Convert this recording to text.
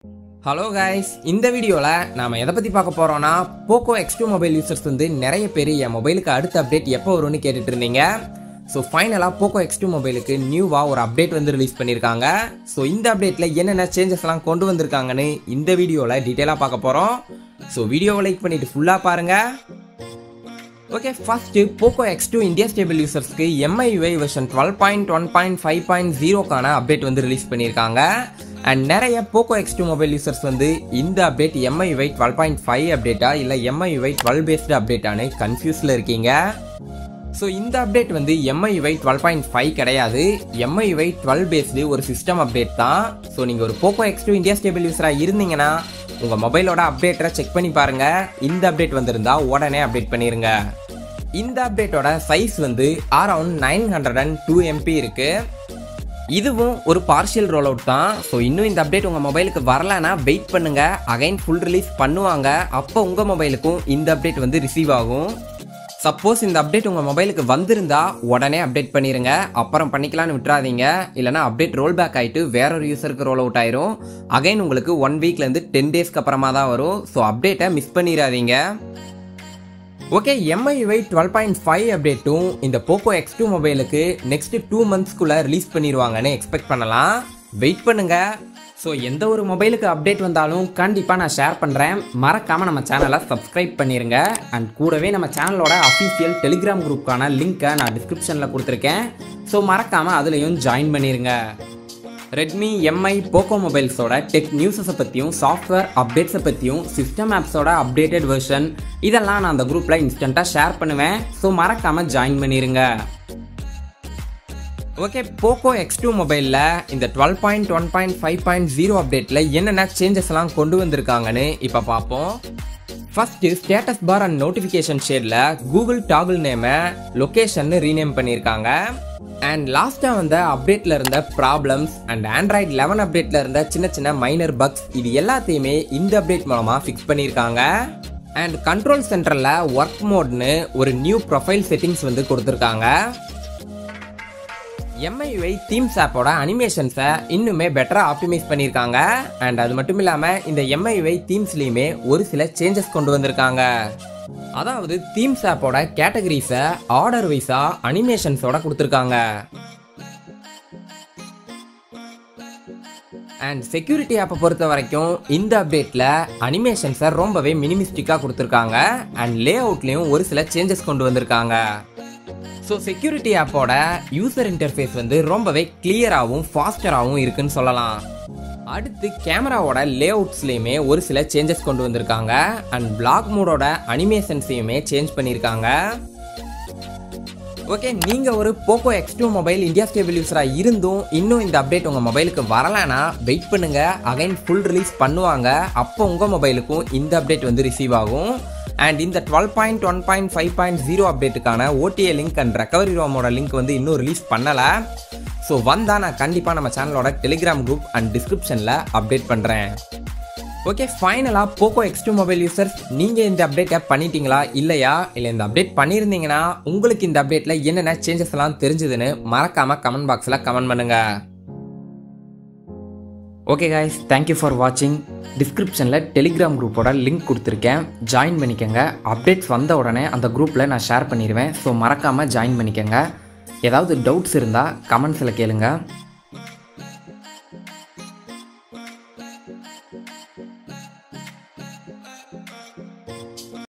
Hello guys, இந்த வீடியோவில் நாம் எதை பற்றி பார்க்க போகிறோன்னா, போக்கோ X2 மொபைல் யூசர்ஸ் வந்து நிறைய பேர் என் மொபைலுக்கு அடுத்த அப்டேட் எப்போ வரும்னு கேட்டுட்டு இருந்தீங்க. ஸோ ஃபைனலாக போக்கோ X2 மொபைலுக்கு நியூவாக ஒரு அப்டேட் வந்து ரிலீஸ் பண்ணியிருக்காங்க. ஸோ இந்த அப்டேட்டில் என்னென்ன சேஞ்சஸ்லாம் கொண்டு வந்திருக்காங்கன்னு இந்த வீடியோவில் டீட்டெயிலாக பார்க்க போகிறோம். ஸோ வீடியோவை லைக் பண்ணிவிட்டு ஃபுல்லாக பாருங்கள். Okay, first Poco X2 India stable யூசர்ஸ்க்கு MIUI வெர்ஷன் 12.1.5.0க்கான அப்டேட் வந்து ரிலீஸ் பண்ணியிருக்காங்க. அண்ட் நிறைய போக்கோ X2 மொபைல் யூசர்ஸ் வந்து இந்த அப்டேட் MIUI 12.5 அப்டேட்டா இல்லை MIUI 12 பேஸ்டு அப்டேட்டானு கன்ஃபியூஸில் இருக்கீங்க. ஸோ இந்த அப்டேட் வந்து MIUI 12.5 கிடையாது, MIUI 12 பேஸ்டு ஒரு சிஸ்டம் அப்டேட் தான். ஸோ நீங்கள் ஒரு போக்கோ X2 இந்தியா ஸ்டேபிள் யூஸராக இருந்தீங்கன்னா உங்கள் மொபைலோட அப்டேட்டரை செக் பண்ணி பாருங்கள். இந்த அப்டேட் வந்திருந்தா உடனே அப்டேட் பண்ணிடுங்க. இந்த அப்டேட்டோட சைஸ் வந்து அரௌண்ட் 902 MB இருக்கு. இதுவும் ஒரு பார்ஷியல் ரோல் அவுட் தான். ஸோ இன்னும் இந்த அப்டேட் உங்கள் மொபைலுக்கு வரலன்னா வெயிட் பண்ணுங்க, அகைன் ஃபுல் ரிலீஸ் பண்ணுவாங்க. அப்போ உங்கள் மொபைலுக்கும் இந்த அப்டேட் வந்து ரிசீவ் ஆகும். சப்போஸ் இந்த அப்டேட் உங்கள் மொபைலுக்கு வந்திருந்தா உடனே அப்டேட் பண்ணிடுங்க, அப்புறம் பண்ணிக்கலான்னு விட்டுறாதீங்க. இல்லைனா அப்டேட் ரோல் பேக் ஆகிட்டு வேற ஒரு யூசருக்கு ரோல் அவுட் ஆயிரும். அகைன் உங்களுக்கு 1 வீக்லேருந்து 10 டேஸ்க்கு அப்புறமா தான் வரும். ஸோ அப்டேட்டை மிஸ் பண்ணிடாதீங்க. ஓகே, MIUI 12.5 அப்டேட்டும் இந்த போக்கோ X2 மொபைலுக்கு நெக்ஸ்ட் 2 மந்த்ஸ்க்குள்ள ரிலீஸ் பண்ணிடுவாங்கன்னு எக்ஸ்பெக்ட் பண்ணலாம். வெயிட் பண்ணுங்க. ஸோ எந்த ஒரு மொபைலுக்கு அப்டேட் வந்தாலும் கண்டிப்பாக நான் ஷேர் பண்ணுறேன். மறக்காமல் நம்ம சேனலை சப்ஸ்கிரைப் பண்ணிடுங்க. அண்ட் கூடவே நம்ம சேனலோட அஃபீஷியல் டெலிகிராம் குரூப்புக்கான லிங்க்கை நான் டிஸ்கிரிப்ஷனில் கொடுத்துருக்கேன். ஸோ மறக்காமல் அதுலேயும் ஜாயின் பண்ணிடுங்க. ரெட்மி, MI, போக்கோ மொபைல்ஸோட டெக் நியூஸஸை பற்றியும் சாஃப்ட்வேர் அப்டேட்ஸை பற்றியும் சிஸ்டம் ஆப்ஸோட அப்டேட்டட் வெர்ஷன் இதெல்லாம் நான் அந்த குரூப்பில் இன்ஸ்டண்ட்டாக ஷேர் பண்ணுவேன். ஸோ மறக்காமல் ஜாயின் பண்ணிடுங்க. ஓகே, போக்கோ X2 மொபைலில் இந்த 12.1.5.0 அப்டேட்டில் என்னென்ன சேஞ்சஸ்லாம் கொண்டு வந்திருக்காங்கன்னு இப்போ பார்ப்போம். First status bar and notification ஷேடில் கூகுள் டாகுல் நேமை லொக்கேஷன் ரீநேம் பண்ணியிருக்காங்க. அண்ட் லாஸ்ட்டாக வந்த அப்டேட்டில் இருந்த ப்ராப்ளம்ஸ் அண்ட் Android 11 அப்டேட்டில் இருந்த சின்ன சின்ன மைனர் பக்ஸ் இது எல்லாத்தையுமே இந்த அப்டேட் மூலமாக ஃபிக்ஸ் பண்ணியிருக்காங்க. அண்ட் கண்ட்ரோல் சென்டரில் ஒர்க் மோட்னு ஒரு நியூ ப்ரொஃபைல் செட்டிங்ஸ் வந்து கொடுத்துருக்காங்க. MIUI தீம்ஸ் ஆப்போட அனிமேஷன்ஸை இன்னுமே பெட்டராக ஆப்டிமைஸ் பண்ணியிருக்காங்க. அண்ட் அது மட்டும் இல்லாமல் இந்த MIUI தீம்ஸ்லேயுமே ஒரு சில சேஞ்சஸ் கொண்டு வந்திருக்காங்க. அதாவது தீம்ஸ் ஆப்போட கேட்டகரிஸை ஆர்டர் வைஸாக அனிமேஷன்ஸோட கொடுத்துருக்காங்க. அண்ட் செக்யூரிட்டி ஆப்பை பொறுத்த வரைக்கும் இந்த அப்டேட்டில் அனிமேஷன்ஸை ரொம்பவே மினிமிஸ்டிக்காக கொடுத்துருக்காங்க. அண்ட் லே அவுட்லேயும் ஒரு சில சேஞ்சஸ் கொண்டு வந்திருக்காங்க. ஸோ செக்யூரிட்டி ஆப்போட யூசர் இன்டர்ஃபேஸ் வந்து ரொம்பவே கிளியராகவும் ஃபாஸ்டராகவும் இருக்குன்னு சொல்லலாம். அடுத்து கேமராவோட லே அவுட்ஸ்லேயுமே ஒரு சில சேஞ்சஸ் கொண்டு வந்திருக்காங்க. அண்ட் பிளாக் மோடோட அனிமேஷன்ஸையுமே சேஞ்ச் பண்ணியிருக்காங்க. ஓகே, நீங்கள் ஒரு Poco X2 mobile India stable யூஸராக இருந்தும் இன்னும் இந்த அப்டேட் உங்கள் மொபைலுக்கு வரலைன்னா வெயிட் பண்ணுங்கள், அகைன் ஃபுல் ரிலீஸ் பண்ணுவாங்க. அப்போ உங்கள் மொபைலுக்கும் இந்த அப்டேட் வந்து ரிசீவ் ஆகும். அண்ட் இந்த 12.1.5.0 அப்டேட்டுக்கான OTA லிங்க் அண்ட் ரெக்கவரி ரோமோட லிங்க் வந்து இன்னும் ரிலீஸ் பண்ணலை. ஸோ வந்தால் நான் கண்டிப்பாக நம்ம சேனலோட டெலிகிராம் குரூப் அண்ட் டிஸ்கிரிப்ஷனில் அப்டேட் பண்ணுறேன். ஓகே, ஃபைனலாக போக்கோ X2 மொபைல் யூசர்ஸ் நீங்கள் இந்த அப்டேட்டை பண்ணிட்டீங்களா இல்லையா? இல்லை இந்த அப்டேட் பண்ணியிருந்தீங்கன்னா உங்களுக்கு இந்த அப்டேட்டில் என்னென்ன சேஞ்சஸ் எல்லாம் தெரிஞ்சதுன்னு மறக்காமல் கமெண்ட் பாக்ஸில் கமெண்ட் பண்ணுங்கள். ஓகே கைஸ், தேங்க்யூ ஃபார் வாட்சிங். டிஸ்கிரிப்ஷனில் டெலிகிராம் குரூப்போட லிங்க் கொடுத்துருக்கேன், ஜாயின் பண்ணிக்கோங்க. அப்டேட்ஸ் வந்த உடனே அந்த குரூப்பில் நான் ஷேர் பண்ணிடுவேன். ஸோ மறக்காமல் ஜாயின் பண்ணிக்கோங்க. ஏதாவது டவுட்ஸ் இருந்தால் கமெண்ட்ஸில் கேளுங்க.